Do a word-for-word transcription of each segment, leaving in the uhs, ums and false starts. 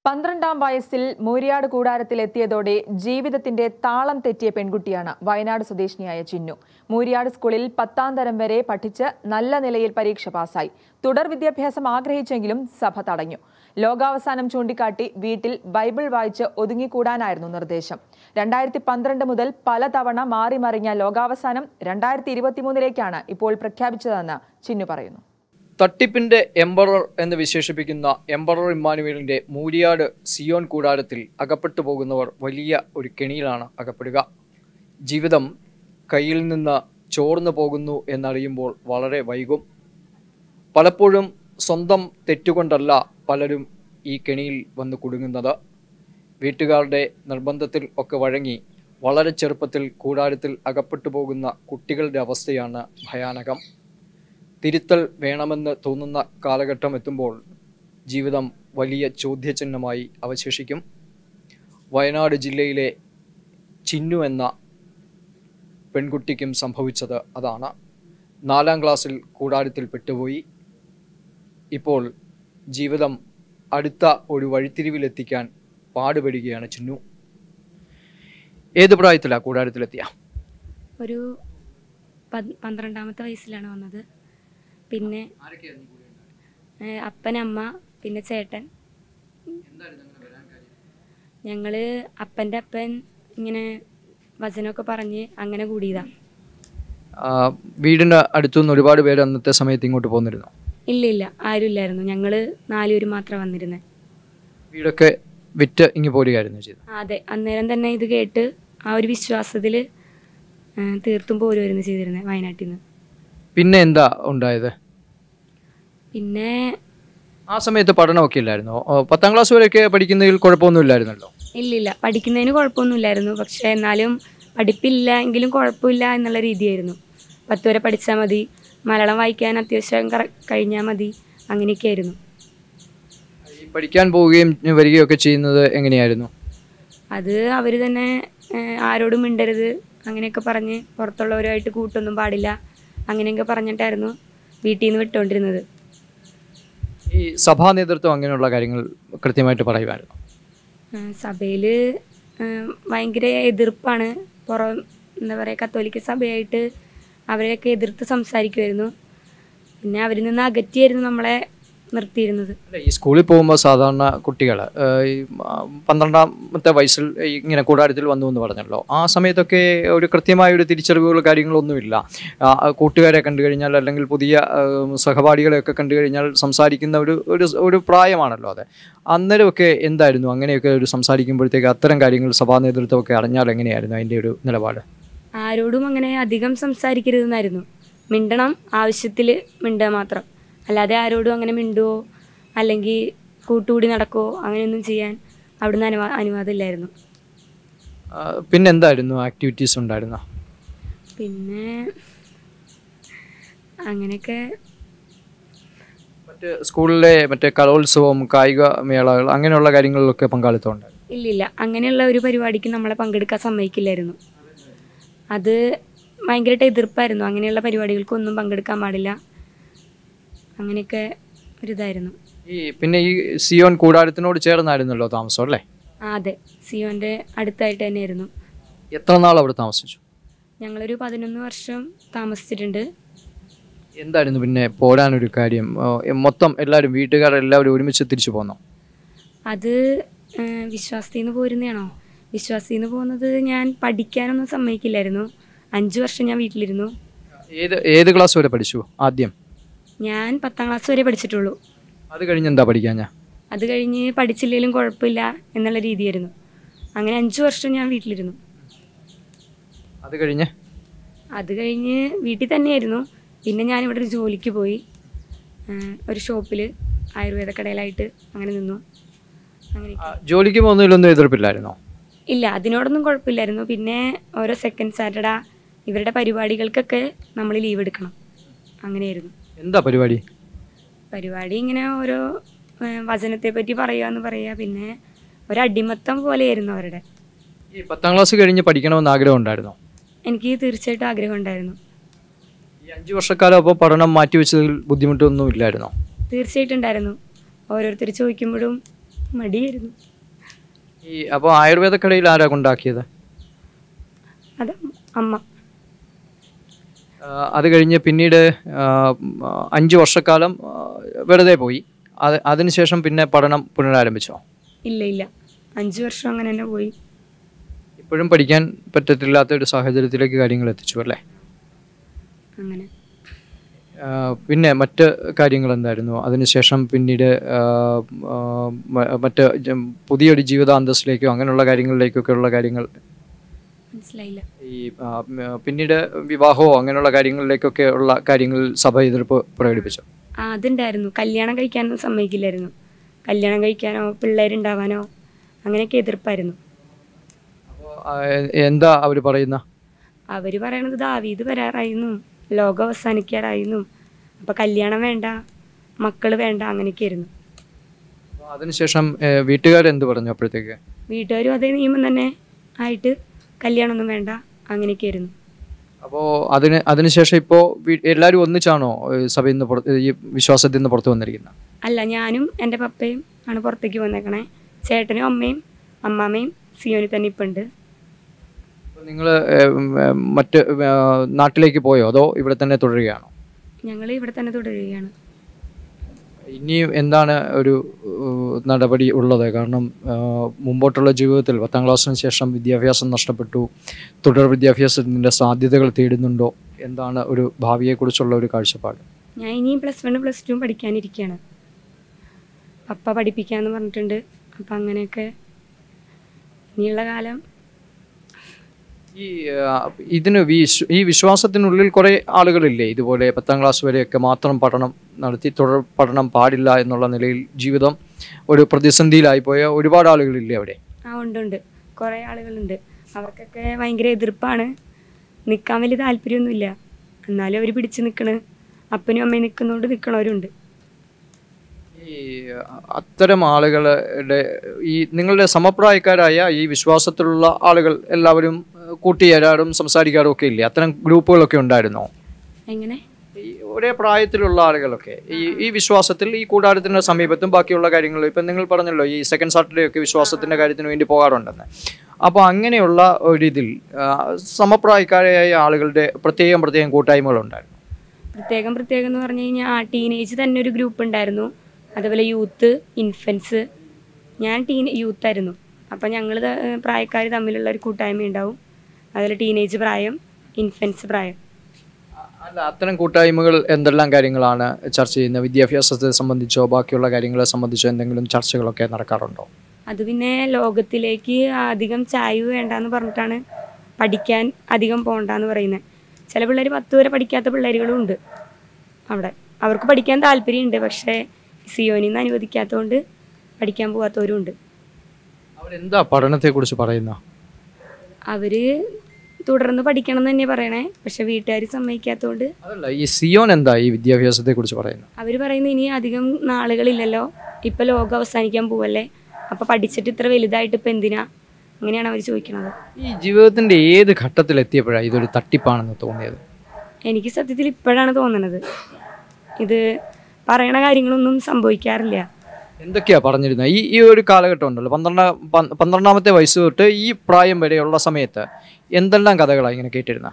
പന്ത്രണ്ടാം വയസ്സിൽ മൂര്യാട് കൂടാരത്തിലെത്തിയതോടെ ജീവിതത്തിന്റെ താളം തെറ്റിയ പെൺകുട്ടിയാണ് വയനാട് സ്വദേശിനിയായ ചിന്നു. മൂര്യാട് സ്കൂളിൽ പത്താം തരം വരെ പഠിച്ച് നല്ല നിലയിൽ പരീക്ഷ പാസായി. തുടർ വിദ്യാഭ്യാസം ആഗ്രഹിച്ചെങ്കിലും സഭ തടഞ്ഞു. ലോകാവസാനം ചൂണ്ടിക്കാട്ടി വീട്ടിൽ ബൈബിൾ വായിച്ച് ഒതുങ്ങിക്കൂടാനായിരുന്നു നിർദ്ദേശം. രണ്ടായിരത്തി പന്ത്രണ്ട് മുതൽ പലതവണ മാറിമറിഞ്ഞ ലോകാവസാനം രണ്ടായിരത്തി ഇരുപത്തിമൂന്നിലേക്കാണ് ഇപ്പോൾ പ്രഖ്യാപിച്ചതെന്ന് ചിന്നു പറയുന്നു. തട്ടിപ്പിന്റെ എംബറർ എന്ന് വിശേഷിപ്പിക്കുന്ന എംബറർ ഇമ്മാനുവേലിന്റെ മൂര്യാട് സിയോൻ കൂടാരത്തിൽ അകപ്പെട്ടു പോകുന്നവർ വലിയ ഒരു കെണിയിലാണ് അകപ്പെടുക. ജീവിതം കയ്യിൽ നിന്ന് ചോർന്നു പോകുന്നു എന്നറിയുമ്പോൾ വളരെ വൈകും. പലപ്പോഴും സ്വന്തം തെറ്റുകൊണ്ടല്ല പലരും ഈ കെണിയിൽ വന്ന് കുടുങ്ങുന്നത്. വീട്ടുകാരുടെ നിർബന്ധത്തിൽ ഒക്കെ വഴങ്ങി വളരെ ചെറുപ്പത്തിൽ കൂടാരത്തിൽ അകപ്പെട്ടു പോകുന്ന കുട്ടികളുടെ അവസ്ഥയാണ് ഭയാനകം. തിരുത്തൽ വേണമെന്ന് തോന്നുന്ന കാലഘട്ടം എത്തുമ്പോൾ ജീവിതം വലിയ ചോദ്യചിഹ്നമായി അവശേഷിക്കും. വയനാട് ജില്ലയിലെ ചിന്നു എന്ന പെൺകുട്ടിക്കും സംഭവിച്ചത് അതാണ്. നാലാം ക്ലാസ്സിൽ കൂടാരത്തിൽ പെട്ടുപോയി. ഇപ്പോൾ ജീവിതം അടുത്ത ഒരു വഴിത്തിരിവിലെത്തിക്കാൻ പാടുപെടുകയാണ് ചിന്നു. ഏത് പ്രായത്തിലാണ് കൂടാരത്തിലെത്തിയ? ഒരു പന്ത്രണ്ടാമത്തെ വയസ്സിലാണ് വന്നത്. പിന്നെ അപ്പൻ, അമ്മ, പിന്നെ ചേട്ടൻ. ഞങ്ങള് അപ്പൻ്റെ അപ്പൻ ഇങ്ങനെ വചനമൊക്കെ പറഞ്ഞ് അങ്ങനെ കൂടിയതാ. വീടിന്റെ അടുത്തുനിന്ന് ഒരുപാട് പേര് അന്നത്തെ സമയത്ത് ഇങ്ങോട്ട് പോന്നിരുന്നു? ഇല്ല ഇല്ല, ആരും ഇല്ലായിരുന്നു. ഞങ്ങള് നാലുപേര് മാത്രം വന്നിരുന്നേ. വീടൊക്കെ വിറ്റ് ഇങ്ങ് പോരുകയായിരുന്നു ചെയ്തത്? അതെ, അന്നേരം തന്നെ ഇത് കേട്ട് ആ ഒരു വിശ്വാസത്തില് തീർത്തും പോരുമായിരുന്നു ചെയ്തിരുന്നത് വയനാട്ടിൽ നിന്ന്. പിന്നെ എന്താ ഉണ്ടായത്? പിന്നെ ആ സമയത്ത് പഠനമൊക്കെ ഇല്ലായിരുന്നോ? പത്താം ക്ലാസ് വരെയൊക്കെ പഠിക്കുന്നതിൽ കുഴപ്പമൊന്നും ഇല്ലായിരുന്നല്ലോ? ഇല്ലില്ല, പഠിക്കുന്നതിന് കുഴപ്പമൊന്നുമില്ലായിരുന്നു. പക്ഷെ എന്നാലും പഠിപ്പില്ല എങ്കിലും കുഴപ്പമില്ല എന്നുള്ള രീതിയായിരുന്നു. പത്ത് വരെ പഠിച്ചാൽ മതി, മലയാളം വായിക്കാൻ അത്യാവശ്യം കഴിഞ്ഞാൽ മതി, അങ്ങനെയൊക്കെ ആയിരുന്നു. പഠിക്കാൻ പോവുകയും വരികയും ഒക്കെ ചെയ്യുന്നത് എങ്ങനെയായിരുന്നു? അത് അവർ തന്നെ ആരോടും മിണ്ടരുത് അങ്ങനെയൊക്കെ പറഞ്ഞ്, പുറത്തുള്ളവരുമായിട്ട് കൂട്ടൊന്നും പാടില്ല അങ്ങനെയൊക്കെ പറഞ്ഞിട്ടായിരുന്നു വീട്ടിൽ നിന്ന് വിട്ടുകൊണ്ടിരുന്നത്. ഈ സഭാ നേതൃത്വം അങ്ങനെയുള്ള കാര്യങ്ങൾ കൃത്യമായിട്ട് പറയുമായിരുന്നു? സഭയിൽ ഭയങ്കര എതിർപ്പാണ്. പുറം എന്താ പറയുക, കത്തോലിക്ക സഭയായിട്ട് അവരെയൊക്കെ എതിർത്ത് സംസാരിക്കുമായിരുന്നു. പിന്നെ അവരിൽ നിന്ന് അകറ്റിയായിരുന്നു നമ്മളെ നിർത്തിയിരുന്നത്. ഈ സ്കൂളിൽ പോകുമ്പോൾ സാധാരണ കുട്ടികൾ ഈ പന്ത്രണ്ടാമത്തെ വയസ്സിൽ ഇങ്ങനെ കൂടാരത്തിൽ വന്നു എന്ന് പറഞ്ഞല്ലോ, ആ സമയത്തൊക്കെ ഒരു കൃത്യമായ ഒരു തിരിച്ചറിവുകളോ കാര്യങ്ങളൊന്നുമില്ല. കൂട്ടുകാരെ കണ്ടു കഴിഞ്ഞാൽ അല്ലെങ്കിൽ പുതിയ സഹപാഠികളെയൊക്കെ കണ്ടു കഴിഞ്ഞാൽ സംസാരിക്കുന്ന ഒരു ഒരു ഒരു പ്രായമാണല്ലോ അത്. അന്നേരമൊക്കെ എന്തായിരുന്നു അങ്ങനെയൊക്കെ ഒരു സംസാരിക്കുമ്പോഴത്തേക്ക് അത്തരം കാര്യങ്ങൾ സഭാ നേതൃത്വമൊക്കെ അറിഞ്ഞാൽ എങ്ങനെയായിരുന്നു അതിൻ്റെ ഒരു നിലപാട്? ആരോടും അങ്ങനെ അധികം സംസാരിക്കരുതെന്നായിരുന്നു. മിണ്ടണം, ആവശ്യത്തിൽ മിണ്ടുക മാത്രം, അല്ലാതെ ആരോടും അങ്ങനെ മിണ്ടുവോ അല്ലെങ്കിൽ കൂട്ടുകൂടി നടക്കുവോ അങ്ങനെയൊന്നും ചെയ്യാൻ അവിടുന്ന് അനുവാ അനുവാദമില്ലായിരുന്നു. പിന്നെ എന്തായിരുന്നു ആക്ടിവിറ്റീസ് ഉണ്ടായിരുന്ന? പിന്നെ അങ്ങനെയൊക്കെ മറ്റ് സ്കൂളിലെ മറ്റേ കലോത്സവം, കായിക മേളകൾ അങ്ങനെയുള്ള കാര്യങ്ങളിലൊക്കെ പങ്കാളിത്തം ഉണ്ടായിരുന്നു? ഇല്ലില്ല, അങ്ങനെയുള്ള ഒരു പരിപാടിക്ക് നമ്മളെ പങ്കെടുക്കാൻ സമ്മതിക്കില്ലായിരുന്നു. അത് ഭയങ്കരമായിട്ട് എതിർപ്പായിരുന്നു. അങ്ങനെയുള്ള പരിപാടികൾക്കൊന്നും പങ്കെടുക്കാൻ പാടില്ല, അങ്ങനെയൊക്കെ ഒരിതായിരുന്നു. ഈ പിന്നെ ഈ സിയോൻ കൂടാരത്തിനോട് ചേർന്നായിരുന്നല്ലോ താമസം അല്ലേ? അതെ, സിയോന്റെ അടുത്തായിട്ട് തന്നെയായിരുന്നു. എത്ര നാൾ അവിടെ താമസിച്ചു? ഞങ്ങളൊരു പതിനൊന്ന് വർഷം താമസിച്ചിട്ടുണ്ട്. എന്തായിരുന്നു പിന്നെ പോരാനൊരു കാര്യം? മൊത്തം എല്ലാവരും വീട്ടുകാരെല്ലാവരും ഒരുമിച്ച് തിരിച്ചു പോന്നോ? അത് വിശ്വാസത്തിൽ നിന്ന് പോരുന്നതാണോ? വിശ്വാസത്തിൽ നിന്ന് പോകുന്നത് ഞാൻ പഠിക്കാനൊന്നും സമ്മതിക്കില്ലായിരുന്നു. അഞ്ചു വർഷം ഞാൻ വീട്ടിലിരുന്നു. ഏത് ഏത് ക്ലാസ് വരെ പഠിച്ചു ആദ്യം? ഞാൻ പത്താം ക്ലാസ് വരെ പഠിച്ചിട്ടുള്ളൂ. അത് കഴിഞ്ഞ് എന്താ പഠിക്കാൻ? അത് കഴിഞ്ഞ് പഠിച്ചില്ലെങ്കിലും കുഴപ്പമില്ല എന്നുള്ള രീതിയായിരുന്നു. അങ്ങനെ അഞ്ചു വർഷം ഞാൻ വീട്ടിലിരുന്നു. അത് കഴിഞ്ഞ് അത് കഴിഞ്ഞ് വീട്ടിൽ തന്നെയായിരുന്നു. പിന്നെ ഞാനിവിടെ ഒരു ജോലിക്ക് പോയി, ഒരു ഷോപ്പിൽ ആയുർവേദ കടയിലായിട്ട് അങ്ങനെ നിന്നു. അങ്ങനെ ജോലിക്ക് പോകുന്നതിലൊന്നും എതിർപ്പില്ലായിരുന്നോ? ഇല്ല, അതിനോടൊന്നും കുഴപ്പമില്ലായിരുന്നു. പിന്നെ ഓരോ സെക്കൻഡ് സാറ്റർഡേ ഇവരുടെ പരിപാടികൾക്കൊക്കെ നമ്മൾ ലീവ് എടുക്കണം, അങ്ങനെയായിരുന്നു. എന്താ പരിപാടി? പരിപാടി ഇങ്ങനെ ഓരോ വചനത്തെ പറ്റി പറയുക എന്ന് പറയുക, പിന്നെ ഒരടിമത്തം പോലെയായിരുന്നു അവരുടെ. ഈ പത്താം ക്ലാസ് കഴിഞ്ഞ് പഠിക്കണമെന്ന് ആഗ്രഹം ഉണ്ടായിരുന്നോ? എനിക്ക് തീർച്ചയായിട്ടും ആഗ്രഹം ഉണ്ടായിരുന്നു. ഈ അഞ്ച് വർഷക്കാലം അപ്പോൾ പഠനം മാറ്റിവെച്ചതിൽ ബുദ്ധിമുട്ടൊന്നും ഇല്ലായിരുന്നോ? തീർച്ചയായിട്ടും ഉണ്ടായിരുന്നു. ഓരോരുത്തർ ചോദിക്കുമ്പോഴും മടിയായിരുന്നു. ഈ അപ്പോൾ ആയുർവേദക്കടയിൽ ആരാ കൊണ്ടാക്കിയത്? അത് അമ്മ. ആ, അത് കഴിഞ്ഞ് പിന്നീട് ആ, അഞ്ച് വർഷക്കാലം ആ, വെറുതെ പോയി. അത് അതിനുശേഷം പിന്നെ പഠനം പുനരാരംഭിച്ചോ? ഇല്ല ഇല്ല അഞ്ച് വർഷം അങ്ങനെ തന്നെ പോയി. ഇപ്പോഴും പഠിക്കാൻ പറ്റത്തില്ലാത്ത ഒരു സാഹചര്യത്തിലേക്ക് കാര്യങ്ങൾ എത്തിച്ചു അല്ലേ? അങ്ങനെ ആ, പിന്നെ മറ്റ് കാര്യങ്ങൾ എന്തായിരുന്നു അതിനുശേഷം? പിന്നീട് ആ, ആ, മ- മറ്റ് ജ- പുതിയൊരു ജീവിതാന്തസ്സിലേക്കോ അങ്ങനെയുള്ള കാര്യങ്ങളിലേക്കൊക്കെ ഉള്ള കാര്യങ്ങൾ മനസ്സിലായില്ല. ഈ ആ, മ- പിന്നീട് വിവാഹമോ അങ്ങനെയുള്ള കാര്യങ്ങളിലേക്കൊക്കെ ഉള്ള കാര്യങ്ങളിൽ സഭ എതിർപ്പ് പ്രകടിപ്പിച്ചു. ആ അതുണ്ടായിരുന്നു. കല്യാണം കഴിക്കാനൊന്നും സമ്മതിക്കില്ലായിരുന്നു. കല്യാണം കഴിക്കാനോ പിള്ളേരുണ്ടാവാനോ അങ്ങനെയൊക്കെ എതിർപ്പായിരുന്നു. അപ്പോൾ ആ, എ- എന്താ അവർ പറയുന്ന? അവർ പറയണത് ദാവീദ് വരാറായിരുന്നു, ലോകം അവസാനിക്കാറായിരുന്നു, അപ്പം കല്യാണം വേണ്ട, മക്കൾ വേണ്ട, അങ്ങനെയൊക്കെ ആയിരുന്നു. അപ്പോൾ അതിനുശേഷം വീട്ടുകാരെന്ത് പറഞ്ഞു അപ്പോഴത്തേക്ക്? വീട്ടുകാരും അതേ നിയമം തന്നെ ആയിട്ട് കല്യാണമൊന്നും വേണ്ട, അങ്ങനെയൊക്കെ ആയിരുന്നു. അപ്പോൾ അതിന് അതിനുശേഷം ഇപ്പോൾ എല്ലാവരും ഒന്നിച്ചാണോ ഈ സഭയിൽ നിന്ന് പുറത്ത് ഈ വിശ്വാസത്തിൽ നിന്ന് പുറത്തു വന്നിരിക്കുന്നത്? അല്ല, ഞാനും എൻ്റെ പപ്പയും ആണ് പുറത്തേക്ക് വന്നേക്കണേ. ചേട്ടനും അമ്മയും അമ്മാമ്മയും സിയോനി തന്നെ ഇപ്പം ഉണ്ട്. നിങ്ങൾ മറ്റ് ഏ, നാട്ടിലേക്ക് പോയോ അതോ ഇവിടെ തന്നെ തുടരുകയാണോ? ഞങ്ങൾ ഇവിടെ തന്നെ തുടരുകയാണ്. ഇനിയും എന്താണ് ഒരു ഏഹ്, നടപടി ഉള്ളത്? കാരണം ഏഹ്, മുമ്പോട്ടുള്ള ജീവിതത്തിൽ പത്താം ക്ലാസ്സിന് ശേഷം വിദ്യാഭ്യാസം നഷ്ടപ്പെട്ടു, തുടർ വിദ്യാഭ്യാസത്തിൻ്റെ സാധ്യതകൾ തേടുന്നുണ്ടോ? എന്താണ് ഒരു ഭാവിയെക്കുറിച്ചുള്ള ഒരു കാഴ്ചപ്പാട്? ഞാൻ ഇനിയും പ്ലസ് വണ്ണും പ്ലസ് ടുവും പഠിക്കാനിരിക്കുകയാണ്. പപ്പ പഠിപ്പിക്കാമെന്ന് പറഞ്ഞിട്ടുണ്ട്. അപ്പം അങ്ങനെയൊക്കെ ഇനിയുള്ള കാലം ഈ ആ, ഇതിന് വിശ്വ ഈ വിശ്വാസത്തിനുള്ളിൽ കുറേ ആളുകളില്ലേ ഇതുപോലെ പത്താം ക്ലാസ് വരെയൊക്കെ മാത്രം പഠനം നടത്തി തുടർ പഠനം പാടില്ല എന്നുള്ള നിലയിൽ ജീവിതം ഒരു പ്രതിസന്ധിയിലായിപ്പോയ ഒരുപാട് ആളുകളില്ലേ അവിടെ? ആ ഉണ്ട് ഉണ്ട് കുറേ ആളുകളുണ്ട്. അവർക്കൊക്കെ ഭയങ്കര എതിർപ്പാണ്. നിൽക്കാൻ വലിയ താല്പര്യമൊന്നുമില്ല. എന്നാലും അവർ പിടിച്ച് നിൽക്കണ്. അപ്പനും അമ്മയും നിൽക്കുന്നതുകൊണ്ട് നിൽക്കണവരുണ്ട്. ഈ അത്തരം ആളുകളുടെ ഈ നിങ്ങളുടെ സമപ്രായക്കാരായ ഈ വിശ്വാസത്തിലുള്ള ആളുകൾ എല്ലാവരും ഏഹ്, കൂട്ടിയേരാറും സംസാരിക്കാറും ഒക്കെ ഇല്ലേ? അത്തരം ഗ്രൂപ്പുകളൊക്കെ ഉണ്ടായിരുന്നോ? എങ്ങനെ? ഈ ഒരേ പ്രായത്തിലുള്ള ആളുകളൊക്കെ ഈ ഈ വിശ്വാസത്തിൽ ഈ കൂടാരത്തിൻ്റെ സമീപത്തും ബാക്കിയുള്ള കാര്യങ്ങൾ ഇപ്പം നിങ്ങൾ പറഞ്ഞല്ലോ ഈ സെക്കൻഡ് സാറ്റർഡേ ഒക്കെ വിശ്വാസത്തിൻ്റെ കാര്യത്തിന് വേണ്ടി പോകാറുണ്ടെന്ന്. അപ്പോൾ അങ്ങനെയുള്ള ഒരിതിൽ ആ, സമപ്രായക്കാരായ ആളുകളുടെ പ്രത്യേകം പ്രത്യേകം കൂട്ടായ്മകളുണ്ടായിരുന്നു. പ്രത്യേകം പ്രത്യേകം എന്ന് പറഞ്ഞു കഴിഞ്ഞാൽ ആ ടീനേജ് തന്നെ ഒരു ഗ്രൂപ്പ് ഉണ്ടായിരുന്നു. അതുപോലെ യൂത്ത്, ഇൻഫൻസ്. ഞാൻ ടീൻ യൂത്തായിരുന്നു. അപ്പം ഞങ്ങൾ പ്രായക്കാർ തമ്മിലുള്ള ഒരു കൂട്ടായ്മ ഉണ്ടാവും. അതിൽ ടീനേജ് പ്രായം, ഇൻഫൻസ് പ്രായം. അല്ല, അത്തരം കൂട്ടായ്മകൾ എന്തെല്ലാം കാര്യങ്ങളാണ് ചർച്ച ചെയ്യുന്നത്? വിദ്യാഭ്യാസത്തെ സംബന്ധിച്ചോ ബാക്കിയുള്ള കാര്യങ്ങളെ സംബന്ധിച്ചോ എന്തെങ്കിലും ചർച്ചകളൊക്കെ നടക്കാറുണ്ടോ? അത് പിന്നെ ലോകത്തിലേക്ക് അധികം ചായ്വ് വേണ്ടാന്ന് പറഞ്ഞിട്ടാണ് പഠിക്കാൻ അധികം പോകണ്ടെന്ന് പറയുന്നത്. ചില പിള്ളേർ പത്ത് വരെ പഠിക്കാത്ത പിള്ളേരുകളും ഉണ്ട് അവിടെ. അവർക്ക് പഠിക്കാൻ താല്പര്യമുണ്ട്, പക്ഷേ സിയോനിൽ നിന്ന് അനുവദിക്കാത്തതുകൊണ്ട് പഠിക്കാൻ പോകാത്തവരും ഉണ്ട്. അവരെന്താ പഠനത്തെക്കുറിച്ച് പറയുന്ന? അവർ തുടർന്ന് പഠിക്കണം എന്ന് തന്നെ പറയണേ, പക്ഷെ വീട്ടുകാർ സമ്മതിക്കാത്തതുകൊണ്ട്. അതല്ല, ഈ സിയോൻ എന്താ ഈ വിദ്യാഭ്യാസത്തെക്കുറിച്ച് പറയുന്നത്? അവർ പറയുന്നത് ഇനി അധികം നാളുകളില്ലല്ലോ, ഇപ്പം ലോകം അവസാനിക്കാൻ പോവല്ലേ, അപ്പോൾ പഠിച്ചിട്ട് ഇത്ര വലുതായിട്ട് ഇപ്പം എന്തിനാ, അങ്ങനെയാണ് അവർ ചോദിക്കുന്നത്. ഈ ജീവിതത്തിൻ്റെ ഏത് ഘട്ടത്തിലെത്തിയപ്പോഴാണ് ഇതൊരു തട്ടിപ്പാണെന്ന് തോന്നിയത്? എനിക്ക് സത്യത്തിൽ ഇപ്പോഴാണ് തോന്നുന്നത്. ഇത് പറയണ കാര്യങ്ങളൊന്നും സംഭവിക്കാറില്ല. എന്തൊക്കെയാ പറഞ്ഞിരുന്നത്? ഈ ഈ ഒരു കാലഘട്ടം ഉണ്ടല്ലോ, പന്ത്രണ്ടാം പ- പന്ത്രണ്ടാമത്തെ വയസ്സ് തൊട്ട് ഈ പ്രായം വരെയുള്ള സമയത്ത് എന്തെല്ലാം കഥകളാണ് ഇങ്ങനെ കേട്ടിരുന്നത്?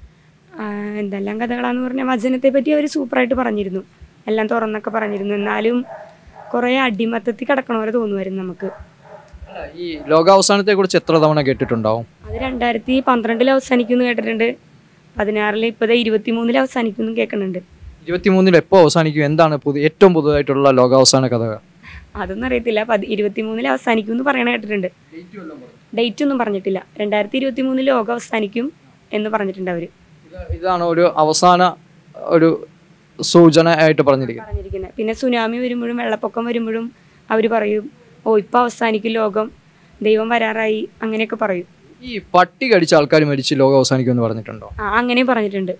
എന്തെല്ലാം കഥകളാന്ന് പറഞ്ഞാൽ വചനത്തെ പറ്റി അവർ സൂപ്പറായിട്ട് പറഞ്ഞിരുന്നു, എല്ലാം തുറന്നൊക്കെ പറഞ്ഞിരുന്നു. എന്നാലും കുറേ അടിമത്തത്തിൽ കിടക്കണ പോലെ തോന്നുമായിരുന്നു നമുക്ക്. അല്ല, ഈ ലോകാവസാനത്തെക്കുറിച്ച് എത്ര തവണ കേട്ടിട്ടുണ്ടാവും? അത് രണ്ടായിരത്തി പന്ത്രണ്ടിൽ അവസാനിക്കുമെന്ന് കേട്ടിട്ടുണ്ട്. പതിനാറിൽ ഇപ്പോൾ ഇരുപത്തി മൂന്നിൽ അവസാനിക്കുമെന്നും കേൾക്കുന്നുണ്ട്. ഇരുപത്തിമൂന്നിൽ എപ്പോൾ അവസാനിക്കും? എന്താണ് പുതിയ ഏറ്റവും പുതുതായിട്ടുള്ള ലോകാവസാന കഥകൾ? അതൊന്നും അറിയത്തില്ല. പതി ഇരുപത്തി മൂന്നിൽ അവസാനിക്കും എന്ന് പറയണ കേട്ടിട്ടുണ്ട്. ഡേറ്റ് ഒന്നും പറഞ്ഞിട്ടില്ല. രണ്ടായിരത്തി ഇരുപത്തി മൂന്നിൽ ലോകം അവസാനിക്കും എന്ന് പറഞ്ഞിട്ടുണ്ട് അവർ. ഇതാണ് ഒരു അവസാന ഒരു സൂചന ആയിട്ട് പറഞ്ഞിരിക്കുന്നത് പറഞ്ഞിരിക്കുന്നത്. പിന്നെ സുനാമി വരുമ്പോഴും വെള്ളപ്പൊക്കം വരുമ്പോഴും അവർ പറയും, ഓ ഇപ്പം അവസാനിക്കും ലോകം, ദൈവം വരാറായി, അങ്ങനെയൊക്കെ പറയും. ഈ പട്ടി കടിച്ച ആൾക്കാർ മരിച്ച് ലോകം അവസാനിക്കും എന്ന് പറഞ്ഞിട്ടുണ്ടോ? ആ അങ്ങനെയും പറഞ്ഞിട്ടുണ്ട്.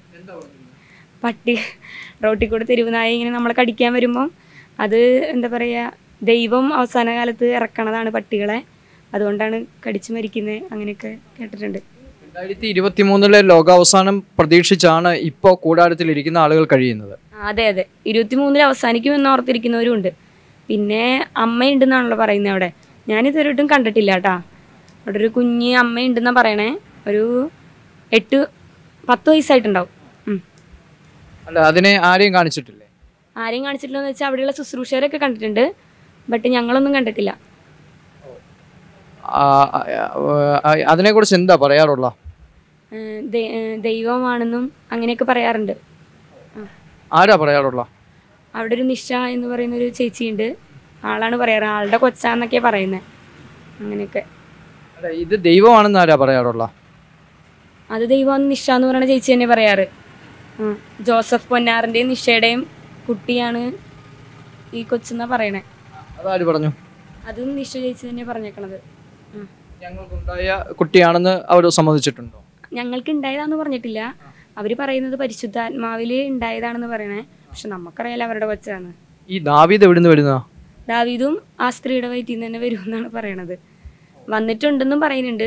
പട്ടി റോട്ടിൽ കൂടെ തെരുവ് നായ ഇങ്ങനെ നമ്മളെ കടിക്കാൻ വരുമ്പം അത് എന്താ പറയുക, ദൈവം അവസാന കാലത്ത് ഇറക്കണതാണ് പട്ടികളെ, അതുകൊണ്ടാണ് കടിച്ചു മരിക്കുന്നത്, അങ്ങനെയൊക്കെ കേട്ടിട്ടുണ്ട്. രണ്ടായിരത്തി ഇരുപത്തി മൂന്നിലെ ലോകാവസാനം പ്രതീക്ഷിച്ചാണ് ഇപ്പോൾ കൂടാരത്തിലിരിക്കുന്ന ആളുകൾ കഴിയുന്നത്. അതെ അതെ, ഇരുപത്തി മൂന്നിൽ അവസാനിക്കും എന്ന് ഓർത്തിരിക്കുന്നവരും ഉണ്ട്. പിന്നെ അമ്മയുണ്ടെന്നാണല്ലോ പറയുന്നത് അവിടെ. ഞാനിതുവരെയായിട്ടും കണ്ടിട്ടില്ല കേട്ടാ. അവിടെ ഒരു കുഞ്ഞ് അമ്മയുണ്ടെന്നാണ് പറയണേ. ഒരു എട്ട് പത്ത് വയസ്സായിട്ടുണ്ടാവും. അല്ല, അതിനെ ആരെയും കാണിച്ചിട്ടില്ലേ? ആരെയും കാണിച്ചിട്ടില്ലെന്ന് വെച്ചാൽ അവിടെയുള്ള ശുശ്രൂഷകരൊക്കെ കണ്ടിട്ടുണ്ട്, ബട്ട് ഞങ്ങളൊന്നും കണ്ടിട്ടില്ല. അതിനെക്കുറിച്ച് എന്താ പറയാറുള്ള? ദൈവമാണെന്നും അങ്ങനെയൊക്കെ പറയാറുണ്ട്. ആരാ പറയാറുള്ള? അവിടെ ഒരു നിഷ എന്ന് പറയുന്ന ഒരു ചേച്ചിയുണ്ട്, ആളാണ് പറയാറ്. ആളുടെ കൊച്ചാന്നൊക്കെയാ പറയുന്നത്. അങ്ങനെയൊക്കെ. ഇത് ദൈവമാണെന്ന് ആരാ പറയാറുള്ള? അത് ദൈവമാണ് നിഷ എന്ന് പറയുന്ന ചേച്ചി തന്നെ പറയാറ്. ജോസഫ് പൊന്നാറിന്റെയും നിഷയുടെയും കുട്ടിയാണ് ഈ കൊച്ചെന്നാ പറയണേ. അതാര് പറഞ്ഞു? അതും നിഷ ചേച്ചി തന്നെ പറഞ്ഞേക്കണത്. ഞങ്ങൾക്കുണ്ടായ കുട്ടിയാണെന്ന് അവർ സമ്മതിച്ചിട്ടുണ്ടോ? ഞങ്ങൾക്ക് ഉണ്ടായതാന്ന് പറഞ്ഞിട്ടില്ല. അവര് പറയുന്നത് പരിശുദ്ധാത്മാവില് ഉണ്ടായതാണെന്ന് പറയണേ. പക്ഷെ നമുക്കറിയാലോ അവരുടെ കൊച്ചാണ്. ഈ ദാവീദ് എവിടുന്ന് വരുന്ന? ദാവീദും ആ സ്ത്രീയുടെ വയറ്റിൽ നിന്ന് തന്നെ വരും എന്നാണ് പറയണത്. വന്നിട്ടുണ്ടെന്നും പറയുന്നുണ്ട്.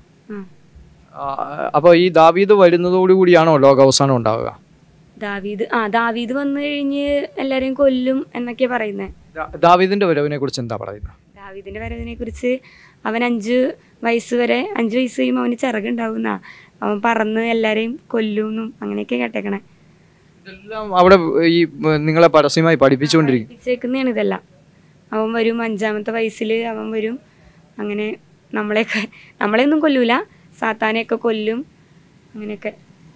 അപ്പൊ ഈ ദാവീദ് വരുന്നതോടുകൂടിയാണോ ലോകാവസാനം ഉണ്ടാവുക? ദാവീദ് ആ ദാവീദ് വന്നു കഴിഞ്ഞ് എല്ലാരെയും കൊല്ലും എന്നൊക്കെ പറയുന്നത്. ദാവീദിന്റെ വരവിനെ കുറിച്ച് എന്താ പറയുന്നത്? ദാവീദിന്റെ വരവിനെ കുറിച്ച് അവൻ അഞ്ച് വയസ്സ് വരെ അഞ്ച് വയസ്സ് കഴിയുമ്പോൾ അവന് ചിറകുണ്ടാവുന്ന, അവൻ പറന്ന് എല്ലാരെയും കൊല്ലുമെന്നും അങ്ങനെയൊക്കെ കേട്ടേക്കണേ. ഇതെല്ലാം അവിടെ ഈ നിങ്ങളെ പരസ്യമായി പഠിപ്പിച്ചുകൊണ്ടിരിക്കുന്നതാണ് ഇതെല്ലാം. അവൻ വരും അഞ്ചാമത്തെ വയസ്സിൽ അവൻ വരും. അങ്ങനെ നമ്മളെയൊക്കെ നമ്മളെയൊന്നും കൊല്ലൂല, സാത്താനെയൊക്കെ കൊല്ലും. അങ്ങനെയൊക്കെ.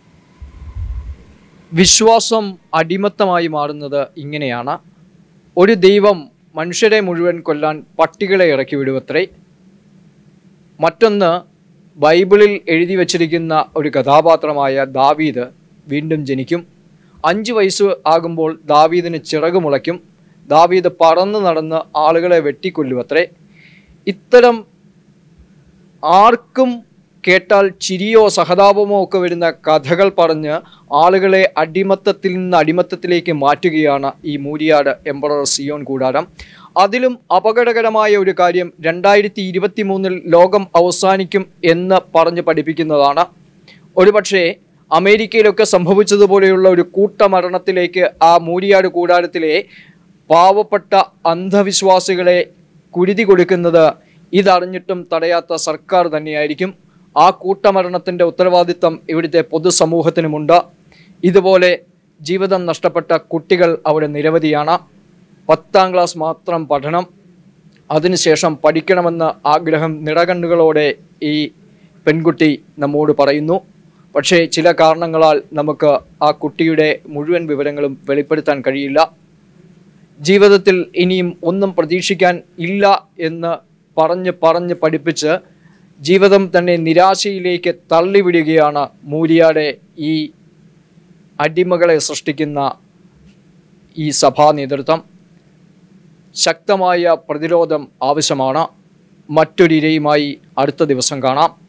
വിശ്വാസം അടിമത്തമായി മാറുന്നത് ഇങ്ങനെയാണ്. ഒരു ദൈവം മനുഷ്യരെ മുഴുവൻ കൊല്ലാൻ പട്ടികളെ ഇറക്കി വിടുവത്രേ. മറ്റൊന്ന്, ബൈബിളിൽ എഴുതി വച്ചിരിക്കുന്ന ഒരു കഥാപാത്രമായ ദാവീദ് വീണ്ടും ജനിക്കും. അഞ്ച് വയസ്സ് ആകുമ്പോൾ ദാവീദിന് ചിറക് മുളയ്ക്കും. ദാവീദ് പറന്ന് നടന്ന് ആളുകളെ വെട്ടിക്കൊല്ലുവത്രേ. ഇത്തരം ആർക്കും കേട്ടാൽ ചിരിയോ സഹതാപമോ ഒക്കെ വരുന്ന കഥകൾ പറഞ്ഞ് ആളുകളെ അടിമത്തത്തിൽ നിന്ന് അടിമത്തത്തിലേക്ക് മാറ്റുകയാണ് ഈ മൂരിയാട് എംപറർ സിയോൻ കൂടാരം. അതിലും അപകടകരമായ ഒരു കാര്യം, രണ്ടായിരത്തി ഇരുപത്തി മൂന്നിൽ ലോകം അവസാനിക്കും എന്ന് പറഞ്ഞ് പഠിപ്പിക്കുന്നതാണ്. ഒരുപക്ഷെ അമേരിക്കയിലൊക്കെ സംഭവിച്ചതുപോലെയുള്ള ഒരു കൂട്ടമരണത്തിലേക്ക് ആ മൂരിയാട് കൂടാരത്തിലെ പാവപ്പെട്ട അന്ധവിശ്വാസികളെ കുരുതി കൊടുക്കുന്നത് ഇതറിഞ്ഞിട്ടും തടയാത്ത സർക്കാർ തന്നെയായിരിക്കും. ആ കൂട്ടമരണത്തിൻ്റെ ഉത്തരവാദിത്തം ഇവിടുത്തെ പൊതുസമൂഹത്തിനുമുണ്ട്. ഇതുപോലെ ജീവിതം നഷ്ടപ്പെട്ട കുട്ടികൾ അവിടെ നിരവധിയാണ്. പത്താം ക്ലാസ് മാത്രം പഠനം, അതിനുശേഷം പഠിക്കണമെന്ന ആഗ്രഹം നിറകണ്ണുകളോടെ ഈ പെൺകുട്ടി നമ്മോട് പറയുന്നു. പക്ഷേ ചില കാരണങ്ങളാൽ നമുക്ക് ആ കുട്ടിയുടെ മുഴുവൻ വിവരങ്ങളും വെളിപ്പെടുത്താൻ കഴിയില്ല. ജീവിതത്തിൽ ഇനിയും ഒന്നും പ്രതീക്ഷിക്കാൻ ഇല്ല എന്ന് പറഞ്ഞ് പറഞ്ഞ് പഠിപ്പിച്ച് ജീവിതം തന്നെ നിരാശയിലേക്ക് തള്ളിവിടുകയാണ് മൂരിയാടെ ഈ അടിമകളെ സൃഷ്ടിക്കുന്ന ഈ സഭാ നേതൃത്വം. ശക്തമായ പ്രതിരോധം ആവശ്യമാണ്. മറ്റൊരു ഇരയുമായി അടുത്ത ദിവസം കാണാം.